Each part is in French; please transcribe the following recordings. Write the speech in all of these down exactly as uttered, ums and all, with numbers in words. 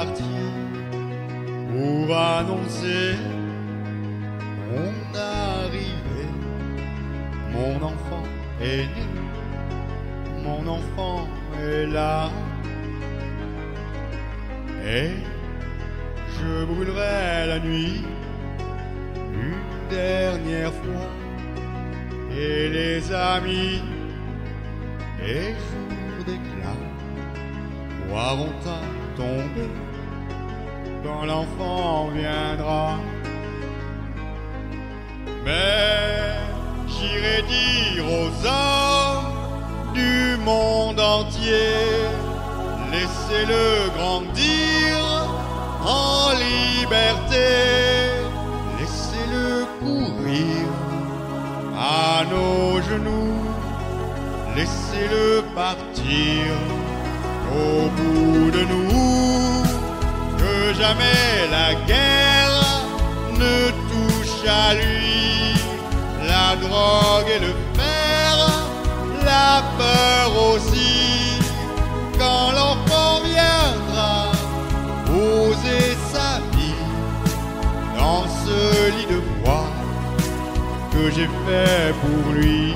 partir pour annoncer mon arrivée. Mon enfant est né, mon enfant est là, et je brûlerai la nuit une dernière fois, et les amis et jours d'éclat croiront à tomber quand l'enfant viendra. Mais j'irai dire aux hommes du monde entier, laissez-le grandir en liberté, laissez-le courir à nos genoux, laissez-le partir au bout de nous, que jamais la guerre ne touche à lui, la drogue et le fer, la peur aussi. Quand l'enfant viendra poser sa vie dans ce lit de bois que j'ai fait pour lui.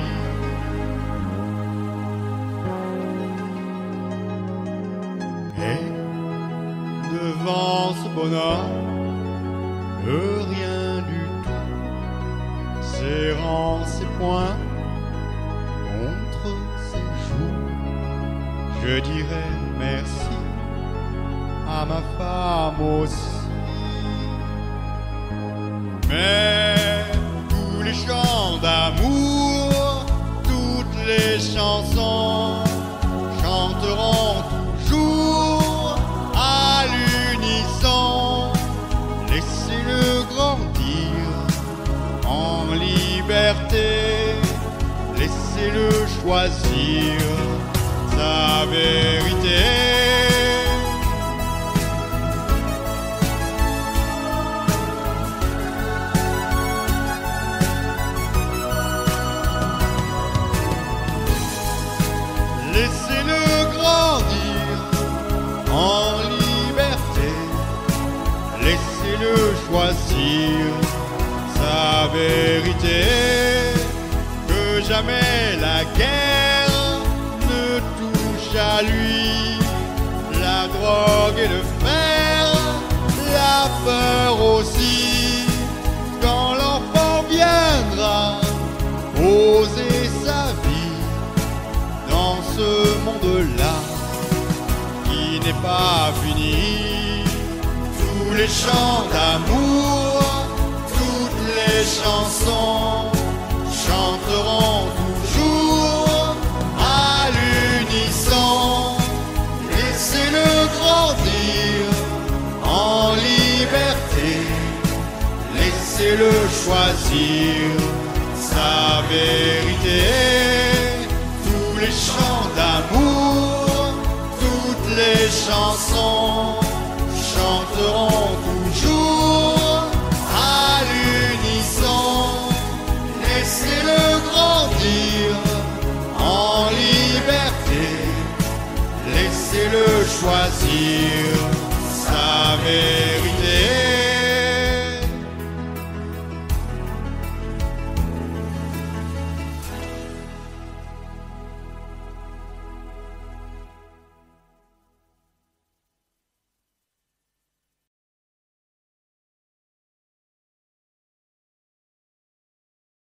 Et devant ce bonhomme, le rien du tout, serrant ses poings contre ses joues, je dirais merci à ma femme aussi. Mais tous les chants d'amour, toutes les chansons chanteront toujours à l'unisson. Laissez-le grandir en liberté, laissez-le choisir sa vérité. Laissez-le grandir en liberté, laissez-le choisir sa vérité, que jamais la guerre ne touche à lui, la drogue et le fer, la peur aussi. Quand l'enfant viendra poser sa vie dans ce monde-là qui n'est pas fini, tous les chants d'amour, toutes les chansons chanteront toujours à l'unisson. Laissez-le grandir en liberté, laissez-le choisir sa vérité. Tous les chants d'amour, toutes les chansons chanteront toujours à l'unisson. Laissez-le grandir en liberté, laissez-le choisir sa vérité.